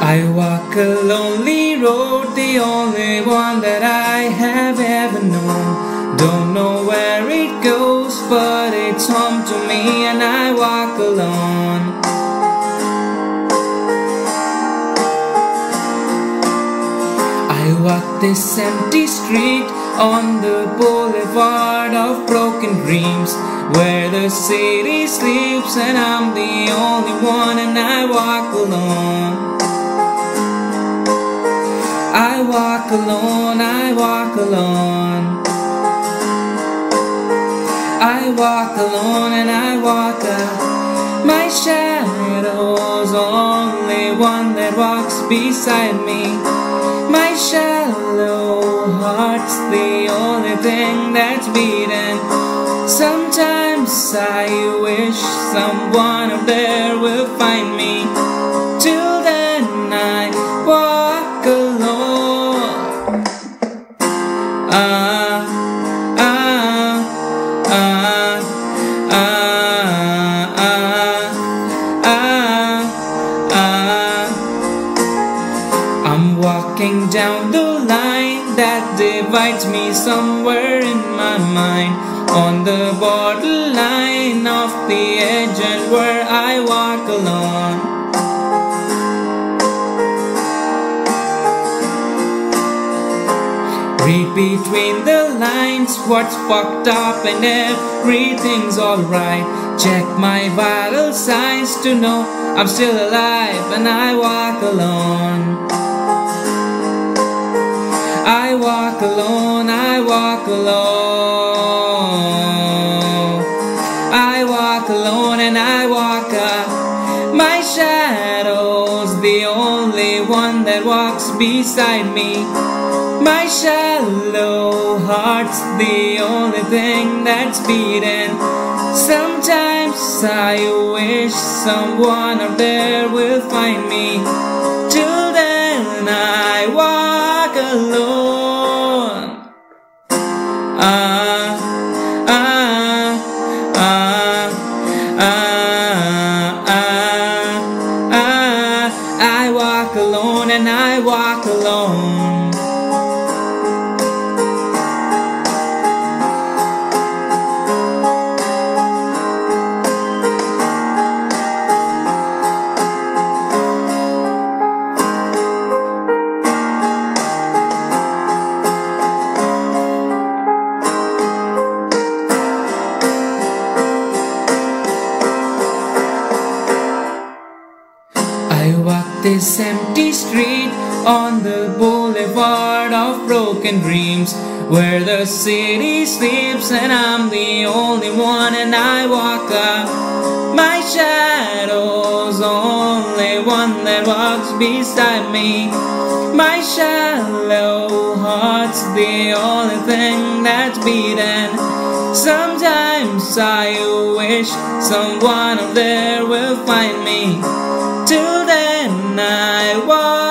I walk a lonely road, the only one that I have ever known. Don't know where it goes, but it's home to me, and I walk alone. I walk this empty street on the Boulevard of Broken Dreams, where the city sleeps and I'm the only one, and I walk alone. I walk alone, I walk alone. I walk alone and I walk my shadow's only one that walks beside me. My shallow heart's the only thing that's beating. Sometimes I wish someone up there will find me. Till then I walk alone. I'm walking down the line that divides me somewhere in my mind, on the borderline of the edge, and where I walk alone. Read between the lines what's fucked up and everything's alright. Check my vital signs to know I'm still alive, and I walk alone. I walk alone, I walk alone. I walk alone and I walk my shadow's the only one that walks beside me. My shallow heart's the only thing that's beating. Sometimes I wish someone up there will find me. Till then I walk alone. I walk alone and I walk alone. I walk this empty street on the Boulevard of Broken Dreams, where the city sleeps and I'm the only one, and I walk my shadow's only one that walks beside me. My shallow heart's the only thing that's beating. Sometimes I wish someone up there will find me. Till then I walk